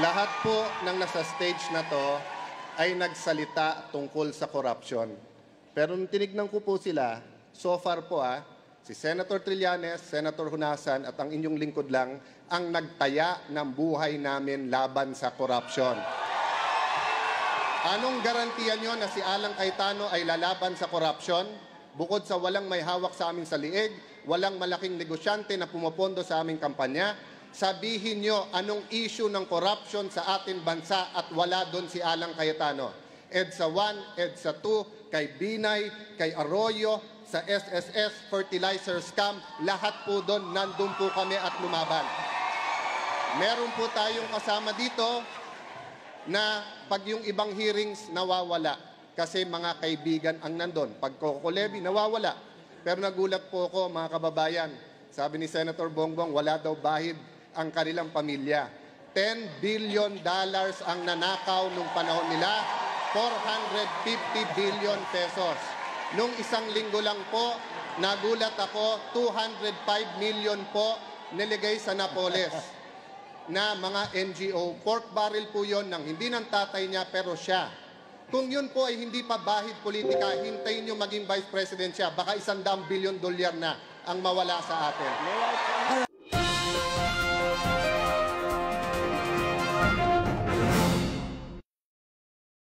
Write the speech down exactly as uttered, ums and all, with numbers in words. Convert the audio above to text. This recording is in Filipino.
Lahat po ng nasa stage na to ay nagsalita tungkol sa corruption. Pero nung tinignan ko po sila, so far po ah, si Senator Trillanes, Senator Hunasan at ang inyong lingkod lang ang nagtaya ng buhay namin laban sa corruption. Anong garantiya nyo na si Alan Cayetano ay lalaban sa corruption? Bukod sa walang may hawak sa amin sa liig, walang malaking negosyante na pumapondo sa aming kampanya, sabihin nyo anong issue ng corruption sa ating bansa at wala doon si Alan Cayetano. EDSA one, EDSA two, kay Binay, kay Arroyo, sa S S S, fertilizer scam, lahat po doon, nandun po kami at lumaban. Meron po tayong kasama dito na pag yung ibang hearings nawawala kasi mga kaibigan ang nandun. Pag Coco Levy, nawawala. Pero nagulat po ako, mga kababayan. Sabi ni Senator Bongbong, wala daw bahid ang kanilang pamilya. ten billion dollars ang nanakaw nung panahon nila, four hundred fifty billion pesos. Nung isang linggo lang po, nagulat ako, two hundred five million po niligay sa Napoles na mga N G O. Pork barrel po yon ng hindi ng tatay niya pero siya. Kung yun po ay hindi pa bahid politika, hintayin nyo maging vice president siya. Baka isang daang bilyon dolyar na ang mawala sa atin.